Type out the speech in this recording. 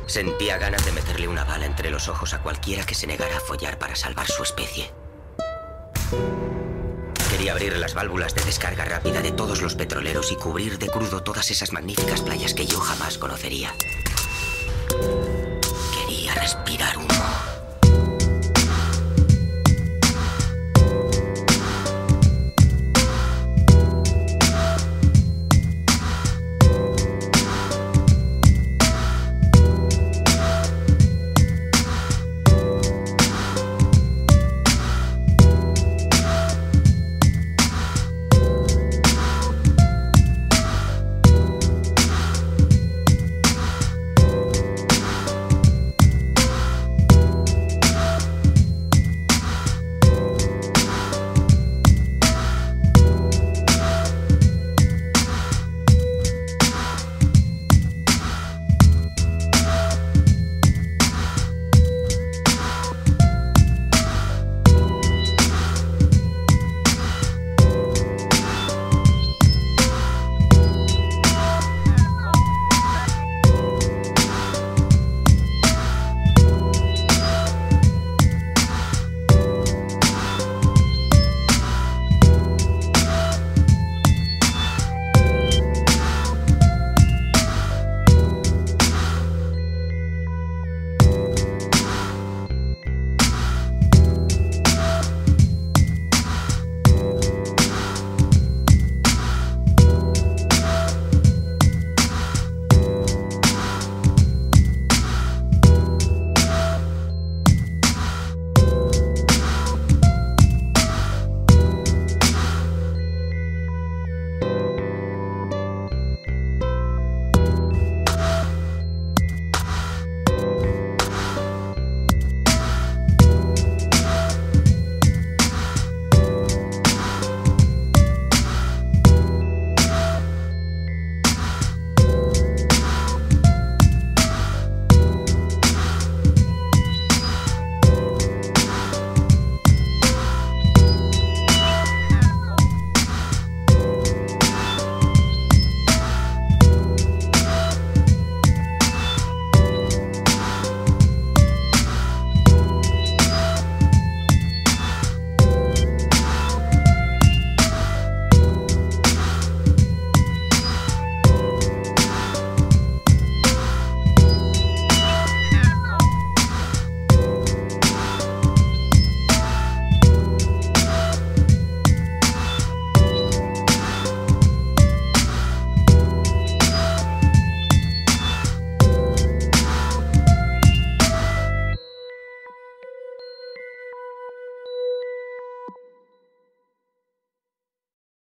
Sentía ganas de meterle una bala entre los ojos a cualquiera que se negara a follar para salvar su especie. Quería abrir las válvulas de descarga rápida de todos los petroleros y cubrir de crudo todas esas magníficas playas que yo jamás conocería. Quería respirar humo.